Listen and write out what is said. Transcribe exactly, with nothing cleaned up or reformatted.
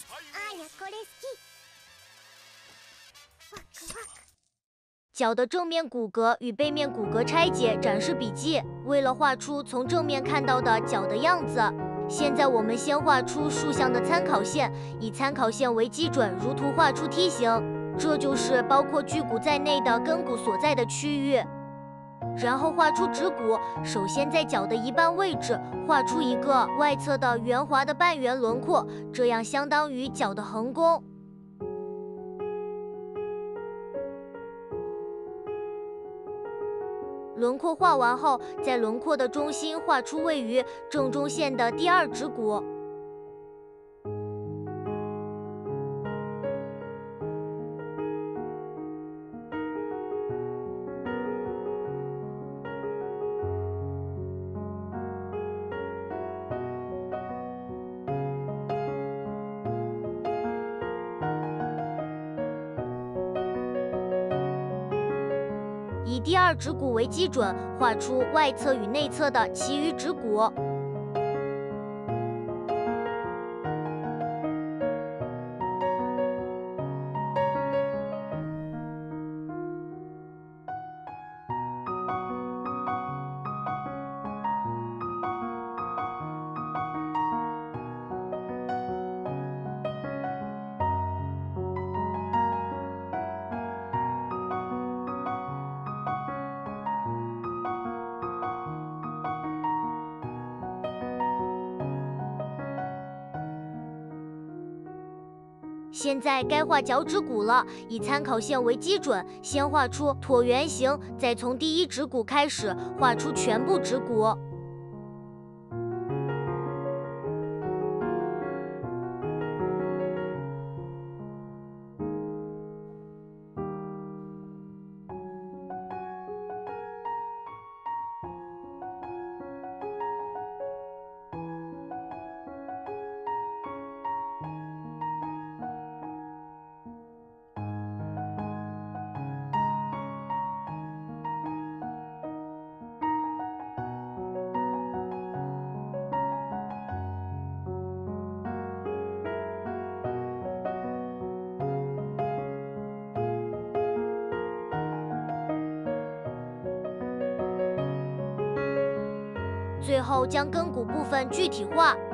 脚的正面骨骼与背面骨骼拆解展示笔记。为了画出从正面看到的脚的样子，现在我们先画出竖向的参考线，以参考线为基准，如图画出梯形，这就是包括距骨在内的跟骨所在的区域。然后画出指骨，首先在脚的一半位置画出一个外侧的圆滑的半圆轮廓，这样相当于脚的横弓。轮廓画完后，在轮廓的中心画出位于正中线的第二指骨。以第二指骨为基准，画出外侧与内侧的其余指骨。现在该画脚趾骨了，以参考线为基准，先画出椭圆形，再从第一指骨开始画出全部指骨。最后将跟骨部分具体化。